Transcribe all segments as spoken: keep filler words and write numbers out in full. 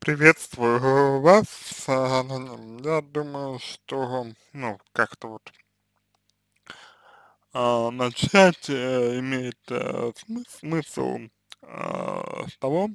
Приветствую вас. А, н- Я думаю, что, ну, как-то вот а, начать э, имеет э, смыс- смысл а, с того,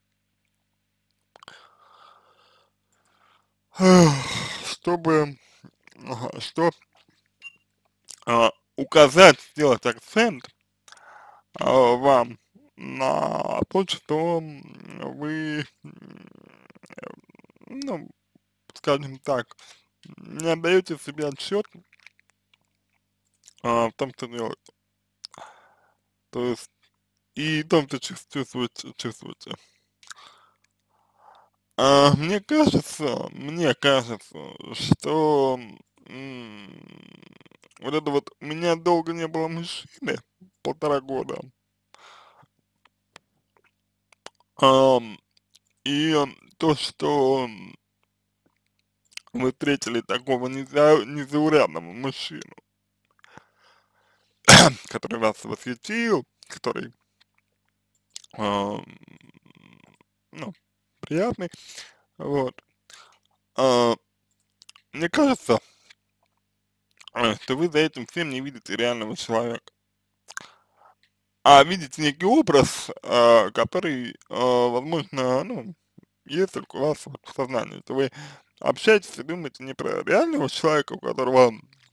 чтобы, ага, что а, указать, сделать акцент а, вам на то, что м, вы, м, ну, скажем так, не отдаете себе отчет а, в том, что делаете. То есть и в том, что чувс- чувствуете, чувствуете. А, мне кажется, мне кажется, что м, вот это вот у меня долго не было мужчины, полтора года, ам, и ам, то, что вы встретили такого неза, незаурядного мужчину, который вас восхитил, который, ам, ну, приятный, вот, а, мне кажется, а, что вы за этим всем не видите реального человека, а видите некий образ, а, который, а, возможно, ну, есть только у вас вот в сознании, что вы общаетесь и думаете не про реального человека, у которого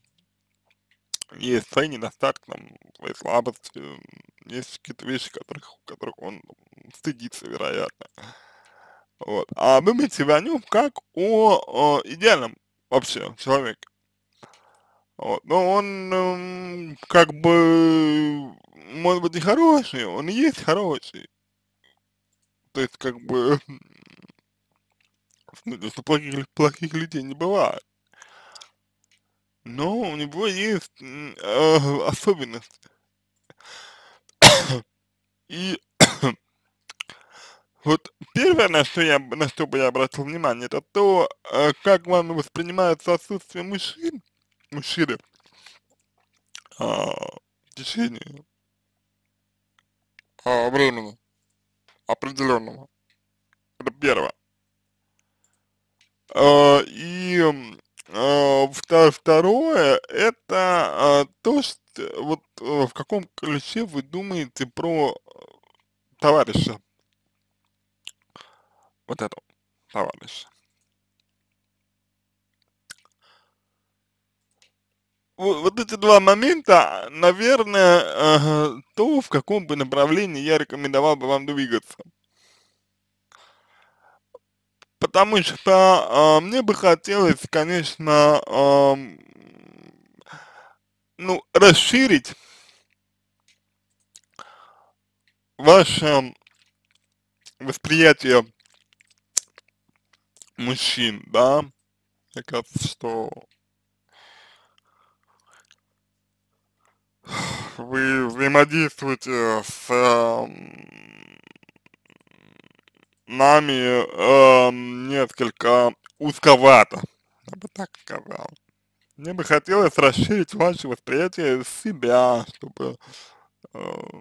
есть свои недостатки, там, свои слабости, м, есть какие-то вещи, которых, которых он стыдится, вероятно, вот, а думаете вы о нем как о, о идеальном вообще человеке. Вот. Но он, м, как бы, может быть, и хороший, он и есть хороший. То есть, как бы, в смысле, что плохих, плохих людей не бывает. Но у него есть м, э, особенность. И вот первое, на что я, б- на что бы я обратил внимание, это то, э, как вами воспринимается отсутствие мужчин, мужчины, а, в течение а, времени определенного. Это первое. А, и м, а, вто- второе, это а, то, что вот э, в каком ключе вы думаете про товарища, вот этого товарища. Вот, вот эти два момента, наверное, ага, то, в каком бы направлении я рекомендовал бы вам двигаться. Потому что а, мне бы хотелось, конечно, ам, ну, расширить ваше восприятие мужчин, да. Мне кажется, что вы взаимодействуете с ам, нами ам, несколько узковато, я бы так сказал. Мне бы хотелось расширить ваше восприятие себя, чтобы ам,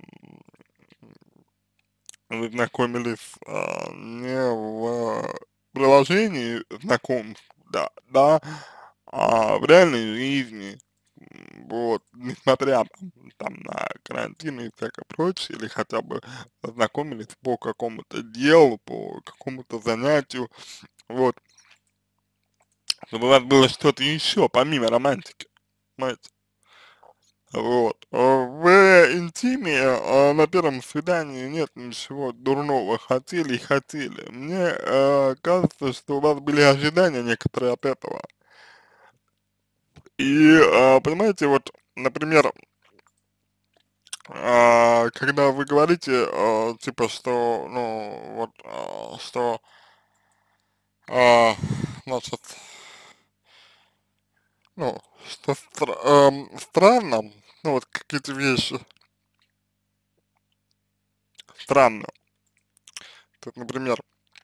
вы знакомились а, не в приложении знакомств, да, да, а в реальной жизни, м, вот, несмотря там, там на карантин и всякое прочее, или хотя бы познакомились по какому-то делу, по какому-то занятию, вот, чтобы у вас было что-то еще, помимо романтики, понимаете? Вот. А в интиме, а, на первом свидании нет ничего дурного. Хотели и хотели. Мне э, кажется, что у вас были ожидания некоторые от этого. И, а, понимаете, вот, например, а, когда вы говорите, а, типа, что, ну, вот, а, что, а, значит, ну, что стра- эм, странно, ну, вот какие-то вещи странно. Тут, например,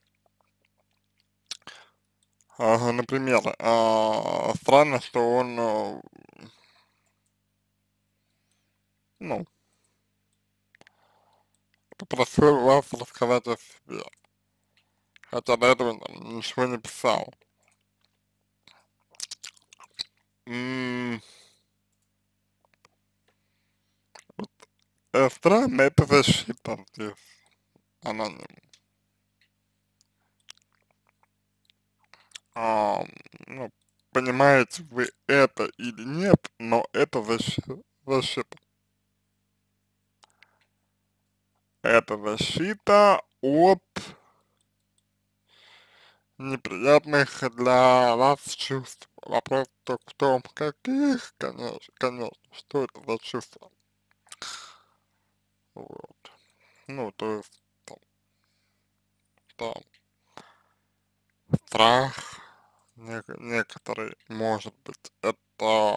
ага, например, а, странно, что он, э, ну, попросил вас рассказать о себе. хотя до этого там ничего не писал. М, вот, э, странно, это защита здесь, аноним. А, ну, понимаете вы это или нет, но это защи защита. Это защита от неприятных для вас чувств. Вопрос только в том, каких, конечно, конечно, что это за чувства. Вот. Ну, то есть, там, там страх нек некоторый, может быть, это,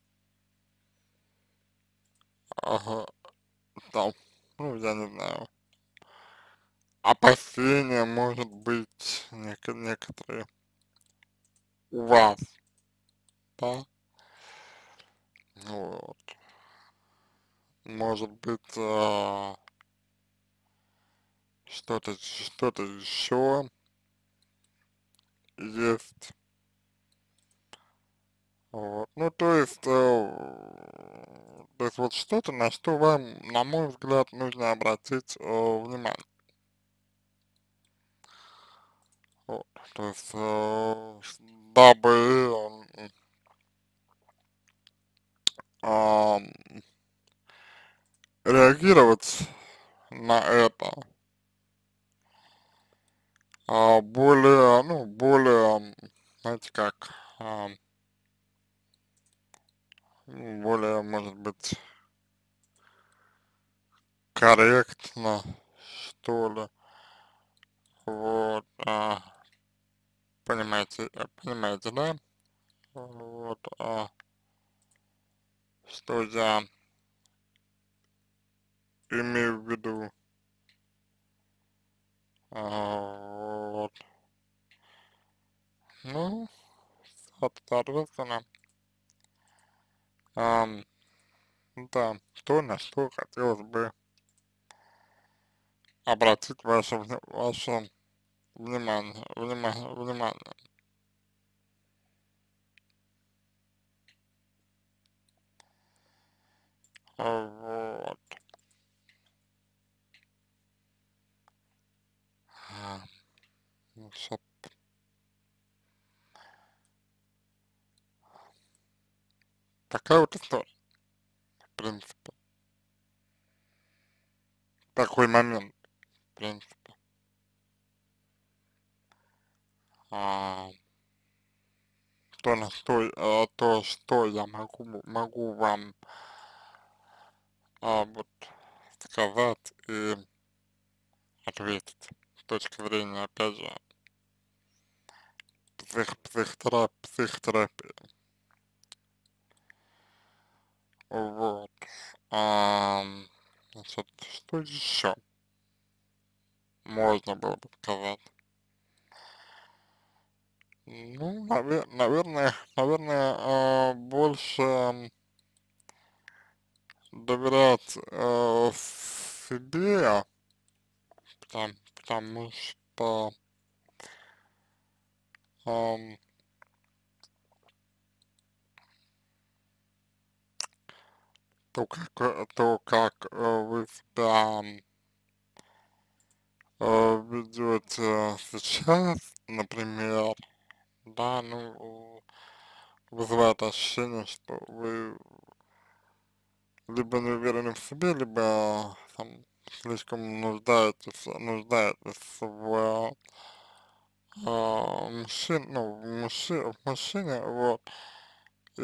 ага, там, ну, я не знаю, опасения, может быть, неко некоторые у вас, да, вот, может быть, а, что-то, что-то еще есть, вот, ну, то есть, э, то есть вот что-то, на что вам, на мой взгляд, нужно обратить э, внимание, вот, то есть, э, дабы, м, ам, реагировать на это а, более, ну, более, м, знаете как, ам, ну, более, может быть, корректно, что ли, вот, а, понимаете, э, понимаете, да, вот, а, что я имею в виду, а, вот, ну, соответственно, ам, да, то, на что хотелось бы обратить ваше, вне- ваше внимание, внимание, внимание, а, вот, а, ну, всё. Такая вот история, в принципе, такой момент, в принципе, а, то, на что, а, то, что я могу, могу вам, а, вот, сказать и ответить с точки зрения, опять же, псих, психотерап, психотерапии, вот, ам, значит, что еще можно было бы сказать? Ну, навер наверное, наверное, а, больше доверять э, себе, потому, потому что ам, то, как, э, то, как э, вы себя э, ведете сейчас, например, да, ну, вызывает ощущение, что вы либо не уверены в себе, либо там слишком нуждаетесь, нуждаетесь в а, мужчин, ну, в мужчи, в мужчине, вот. И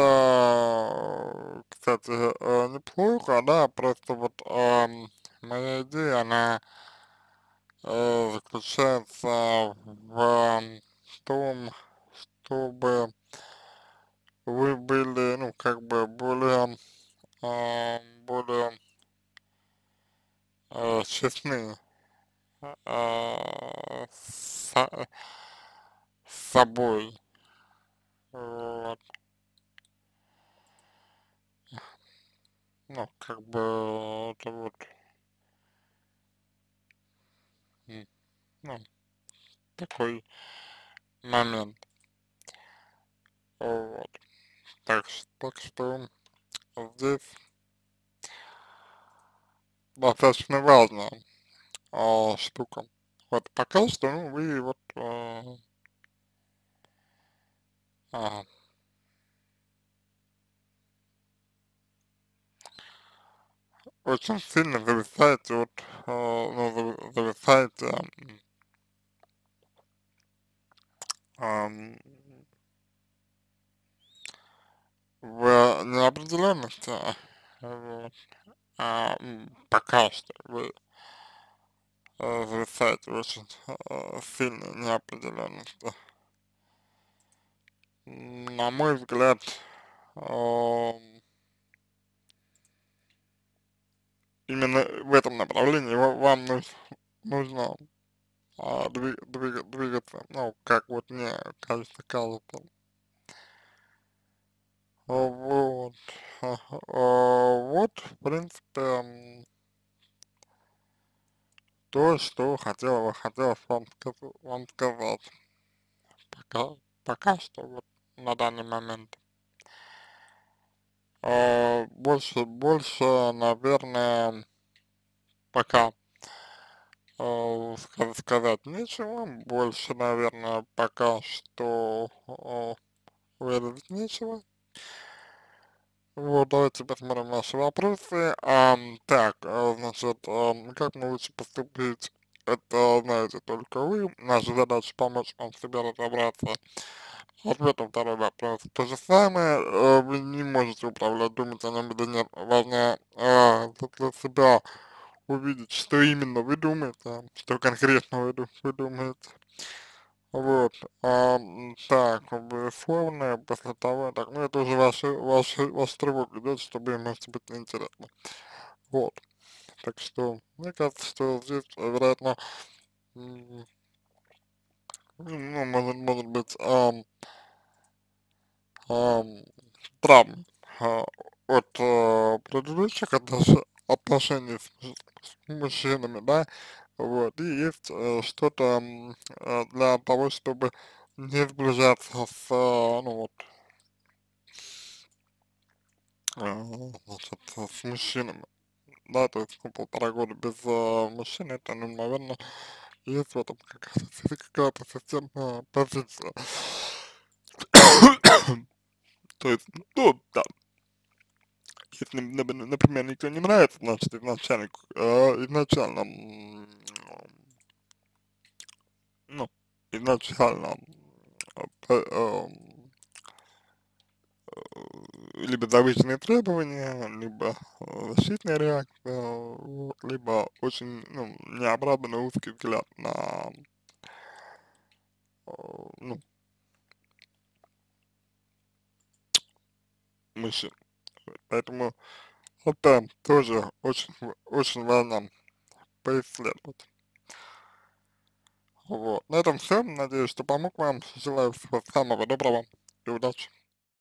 это, кстати, э, неплохо, да, просто вот ам, моя идея, она э, заключается в том, чтобы вы были, ну, как бы более, а, более э, честны а, с, с собой, вот. Ну, как бы это вот, м, ну, такой момент. Вот. Так, ш- так что здесь достаточно важная а, штука. Вот пока что, ну, вы вот а, а, очень сильно зависаете от, а, ну, зави- зависаете ам, в неопределенности, вот, а, м, пока что вы э, зависаете в очень э, сильной неопределенности. На мой взгляд, ам, именно в этом направлении ва- вам нуж- нужно а, дви- двига- двигаться, ну, как вот мне кажется, кажется. А, Вот, А, а, вот, в принципе, м, то, что хотела, хотелось вам, сказ- вам сказать, пока, пока что, вот, на данный момент. А, больше, больше, наверное, пока а, ска- сказать нечего, больше, наверное, пока что а, выразить нечего. Вот, давайте посмотрим ваши вопросы. Ам, так, а, значит, ам, как мы лучше поступить? Это знаете только вы. Наша задача помочь вам в себе разобраться. Ответ на второй вопрос. То же самое, э, вы не можете управлять, думать о нем или нет. Важно э, для себя увидеть, что именно вы думаете, что конкретно вы, ду- вы думаете. Вот, а, м, так, безусловно, после того, так, ну это уже ваши, ваши, ваш тревог идет, чтобы им может быть неинтересно. Вот, так что, мне кажется, что здесь, э, вероятно, м, ну, может, может быть, ам, ам, травм а, от а, предыдущих отнош- отношений с, муж- с мужчинами, да, вот, и есть э, что-то м, э, для того, чтобы не сближаться с, а, ну вот, а, значит, с мужчинами, да, то есть, ну, полтора года без а, мужчины, это, ну, наверное, есть в этом какая-то, какая-то системная позиция. То есть, ну, да, если, нап- например, никто не нравится, значит, изначально, э, изначально, м, ну, изначально, э, п- эм, либо завышенные требования, либо э, защитная реакция, вот, либо очень, ну, неоправданный узкий взгляд на, э, ну, мужчин. Поэтому это тоже очень, в- очень важно поисследовать. Вот. На этом все. Надеюсь, что помог вам. Желаю всего самого доброго и удачи.